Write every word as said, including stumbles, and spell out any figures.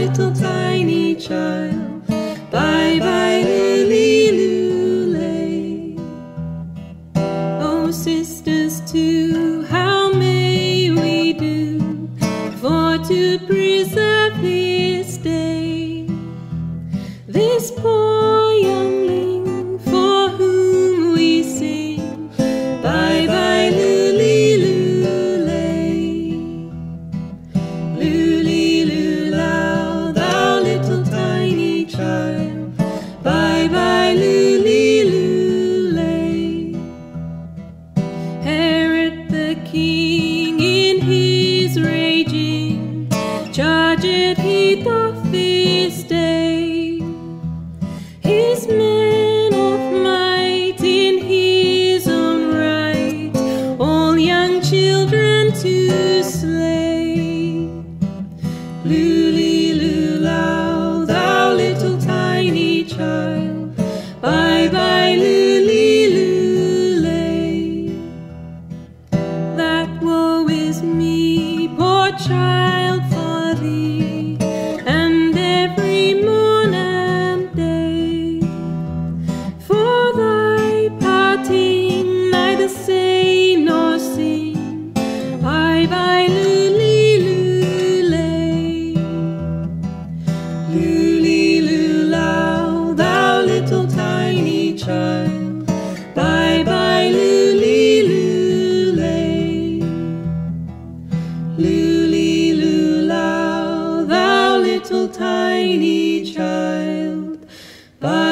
little tiny child. Bye bye lulilulay. Oh sisters too, how may we do for to preserve this day, this poor youngling for whom we sing bye bye lulilulay. Lulilulao, thou little tiny child, bye bye lulilulay. Herod the king in his raging charged he doth this day, his men of might in his own right, all young children to slay. Lulilulao, thou little tiny child, bye bye lulilulay. That woe is me, poor child, for thee, and every morn and day. For thy parting neither say nor sing bye bye lulilulay. Lulilulao, thou little tiny child, bye bye lulilulay. Lulilulao, thou little tiny child, bye